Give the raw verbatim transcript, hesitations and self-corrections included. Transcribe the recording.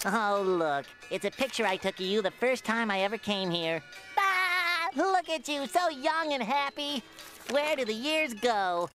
Oh, look. It's a picture I took of you the first time I ever came here. Ah! Look at you, so young and happy. Where do the years go?